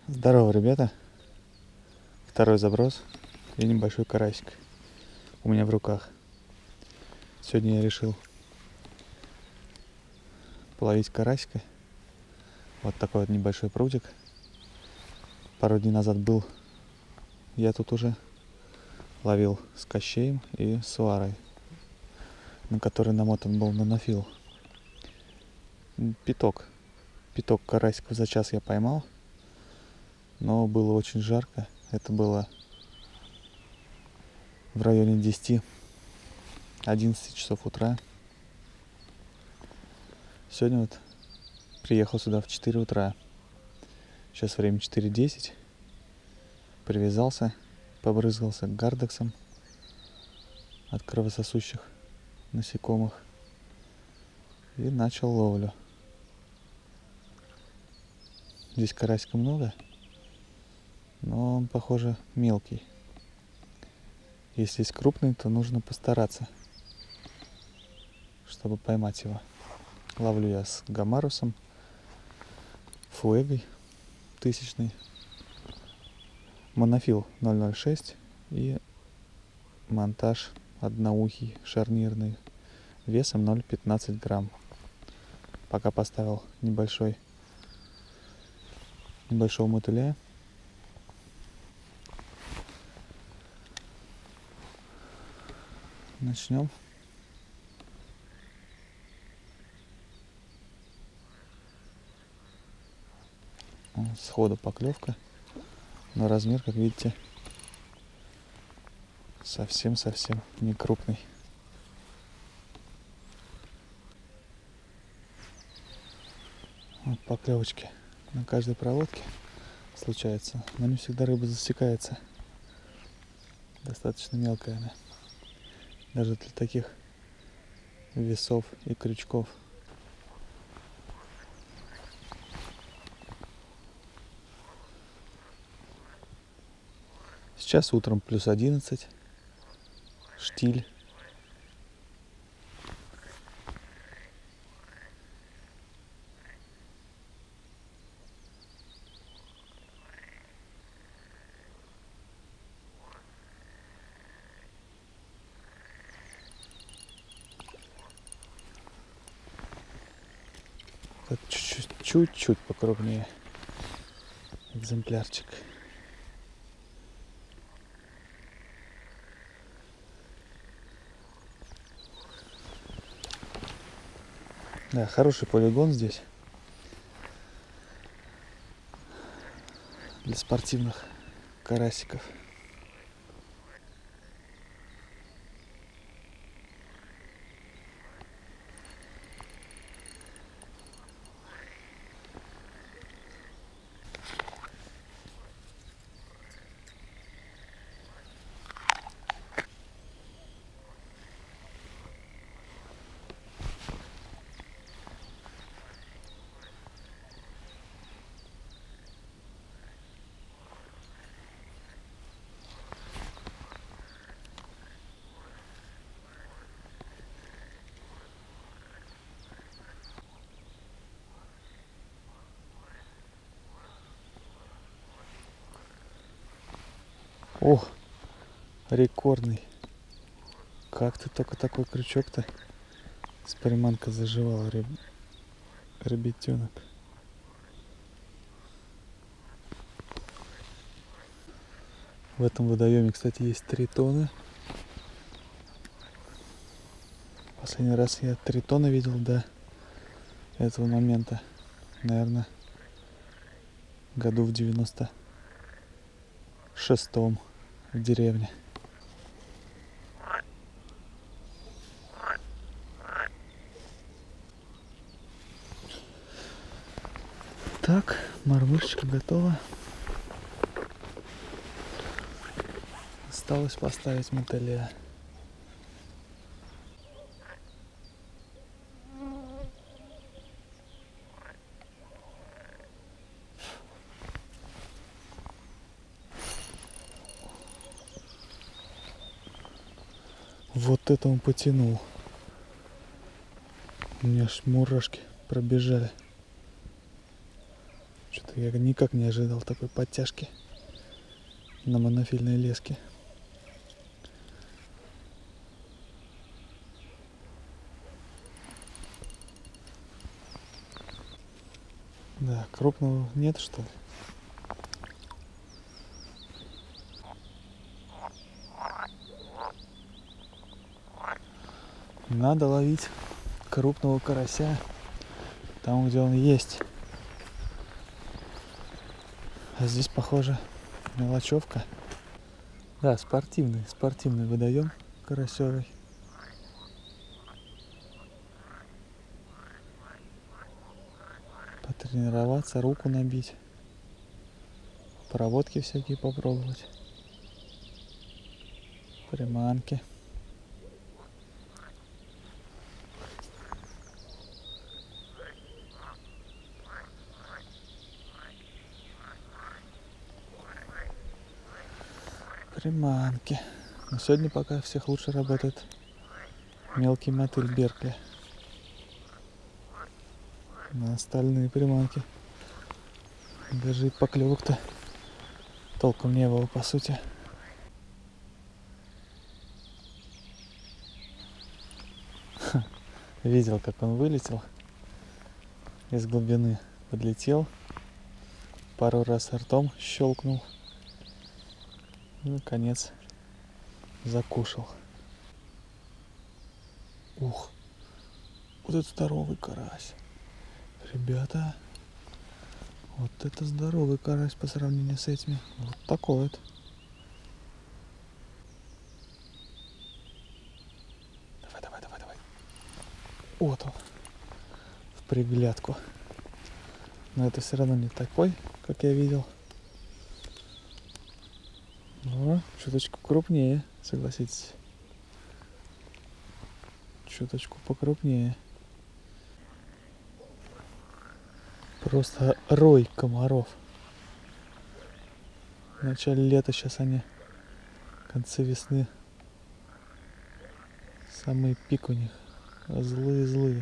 Здорово, ребята. Второй заброс и небольшой карасик у меня в руках. Сегодня я решил половить карасика. Вот такой вот небольшой прудик. Пару дней назад был я тут уже. Ловил с Кощеем и с Варой, на который намотан был нанофил. Пяток карасиков за час я поймал. Но было очень жарко. Это было в районе 10-11 часов утра. Сегодня вот приехал сюда в 4 утра. Сейчас время 4:10. Привязался, побрызгался гардексом от кровососущих насекомых и начал ловлю. Здесь карасика много, но он, похоже, мелкий. Если есть крупный, то нужно постараться, чтобы поймать его. Ловлю я с гамарусом, фуэгой 1000, монофил 006 и монтаж одноухий шарнирный весом 0,15 грамм. Пока поставил небольшого мотыля. Начнем. Сходу поклевка, но размер, как видите, совсем не крупный. Вот поклевочки на каждой проводке случается, но не всегда рыба засекается. Достаточно мелкая она, даже для таких весов и крючков. Сейчас утром +11, штиль. Так, чуть-чуть покрупнее экземплярчик. Да, хороший полигон здесь для спортивных карасиков. О, рекордный. Как ты только такой крючок-то с приманкой заживал, ребятенок. В этом водоеме, кстати, есть тритоны. Последний раз я тритона видел до этого момента, наверное, году в 96-м в деревне. Так, мормышечка готова. Осталось поставить мотыля. Вот это он потянул. У меня аж мурашки пробежали. Что-то Я никак не ожидал такой подтяжки на монофильной леске. Да, крупного нет, что ли? Надо ловить крупного карася там, где он есть. А здесь, похоже, мелочевка. Да, спортивный водоем карасевый. Потренироваться, руку набить, проводки всякие попробовать, приманки. Приманки. Но сегодня пока всех лучше работает мелкий мотыль Беркли. На остальные приманки даже и поклевок-то толком не было, по сути. Видел, как он вылетел из глубины, подлетел, пару раз ртом щелкнул и, наконец, закушал. Ух, вот это здоровый карась. Ребята, вот это здоровый карась по сравнению с этими. Вот такой вот. Давай. Вот он. В приглядку. Но это все равно не такой, как я видел. Но чуточку крупнее, согласитесь. Чуточку покрупнее. Просто рой комаров. В начале лета, сейчас они в конце весны. Самый пик у них. Злые.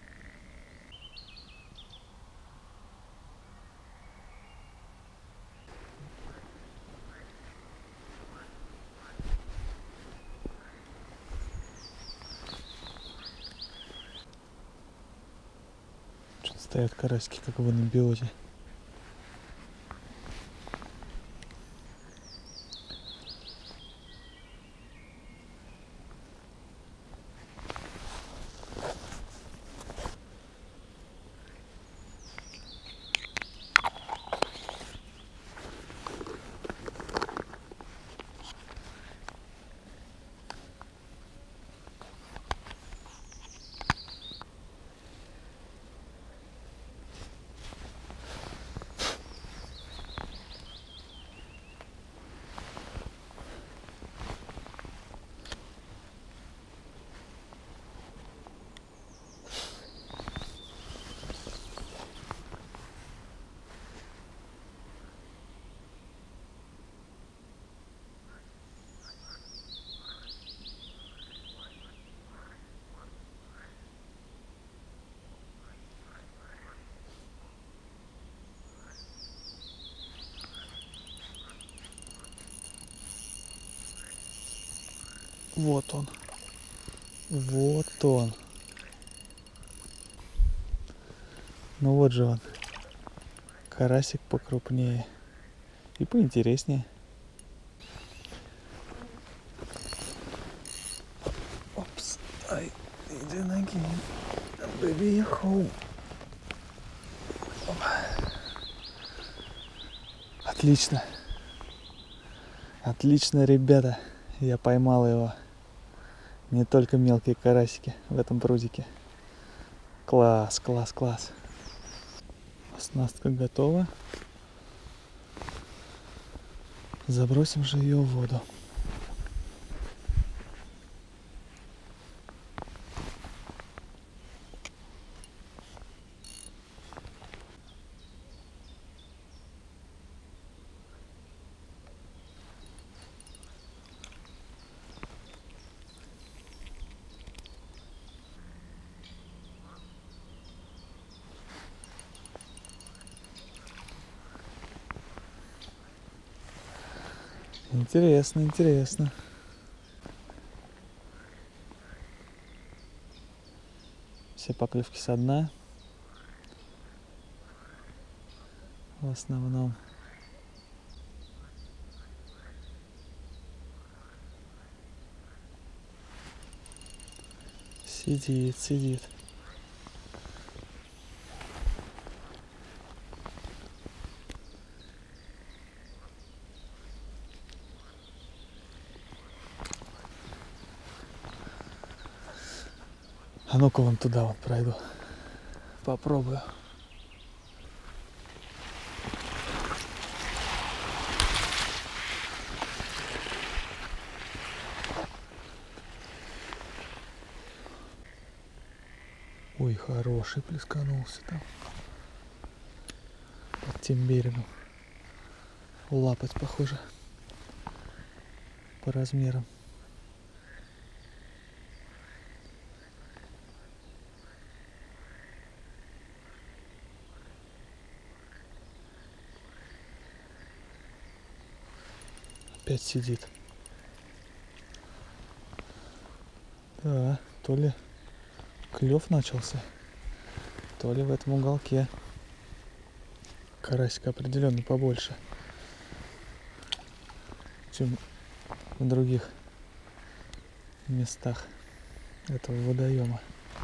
Что-то стоят карасики, как в анабиозе. Вот он. Ну вот же он. Карасик покрупнее. И поинтереснее. Опс. Ай, иди ноги. Baby, я home. Отлично. Отлично, ребята. Я поймал его. Не только мелкие карасики в этом прудике. Класс. Оснастка готова. Забросим же ее в воду. Интересно, интересно. Все поклевки со дна. В основном. Сидит, сидит. А ну-ка вон туда вот пройду. Попробую. Ой, хороший плесканулся там. Под тем берегом. Лапоть, похоже. По размерам. Опять сидит. Да, то ли клев начался, то ли в этом уголке карасика определенно побольше, чем в других местах этого водоема.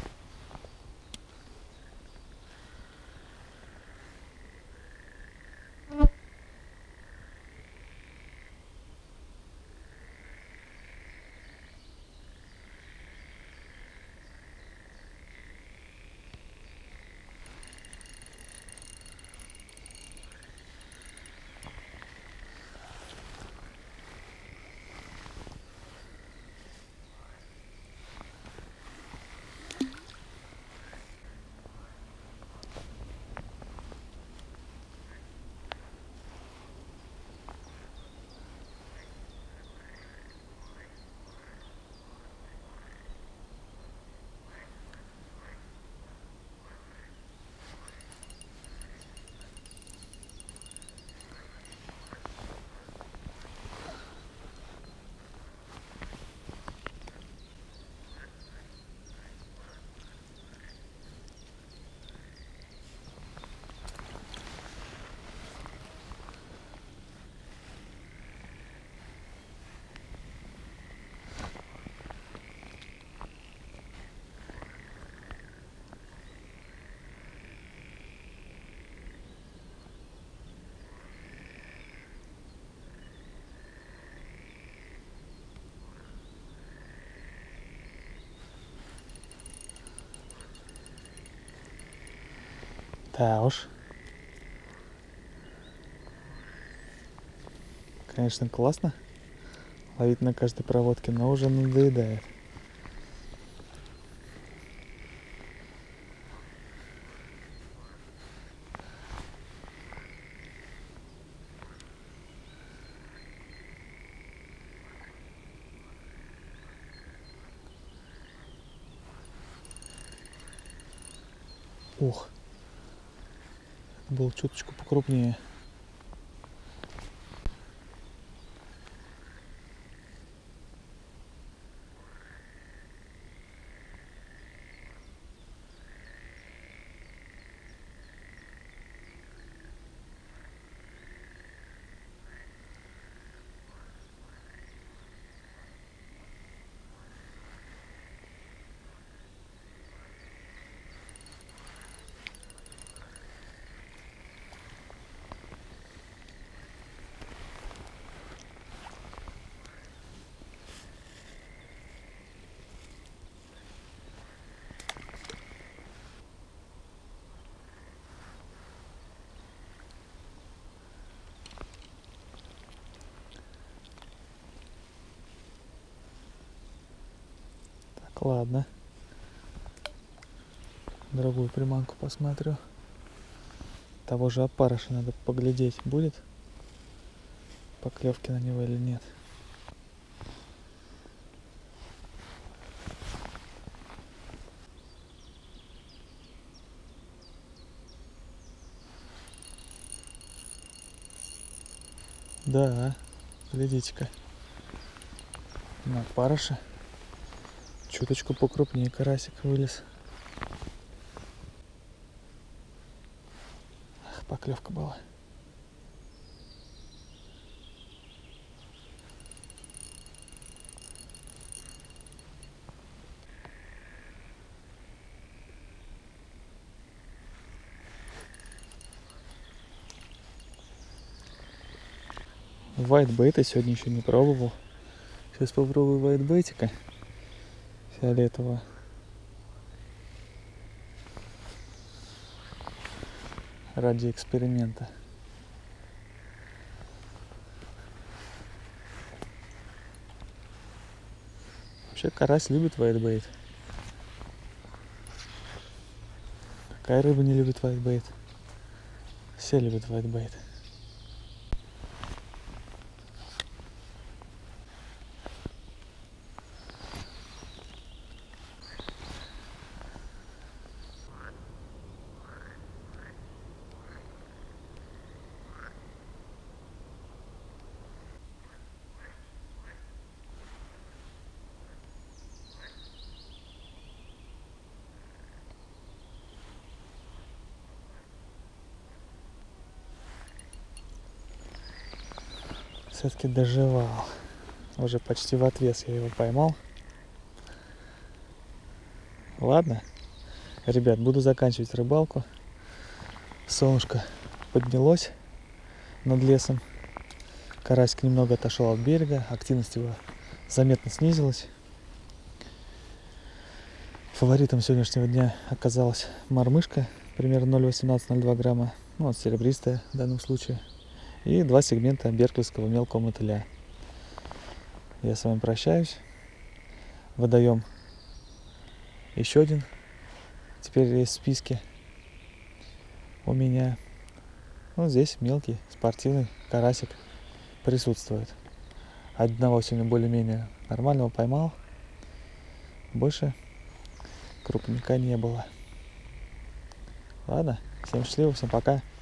Да уж. Конечно, классно ловить на каждой проводке, но уже надоедает. Ух, был чуточку покрупнее. Так, ладно. Другую приманку посмотрю. Того же опарыша надо поглядеть, будет поклевки на него или нет. Да, Глядите-ка. На парыша. Чуточку покрупнее карасик вылез. Ах, поклевка была. Вайтбейта сегодня еще не пробовал. Сейчас попробую вайтбейтика фиолетового. Ради эксперимента. Вообще карась любит вайтбейт. Какая рыба не любит вайтбейт? Все любят вайтбейт. Все-таки доживал. Уже почти в отвес я его поймал. Ладно, ребят, буду заканчивать рыбалку. Солнышко поднялось над лесом. Карасик немного отошел от берега. Активность его заметно снизилась. Фаворитом сегодняшнего дня оказалась мормышка. Примерно 0,18-0,2 грамма. Ну, вот серебристая в данном случае. И 2 сегмента берклийского мелкого мотыля. Я с вами прощаюсь. Водоем еще один. Теперь есть в списке у меня. Вот здесь мелкий спортивный карасик присутствует. Одного сегодня более-менее нормального поймал. Больше крупника не было. Ладно, всем счастливо, всем пока.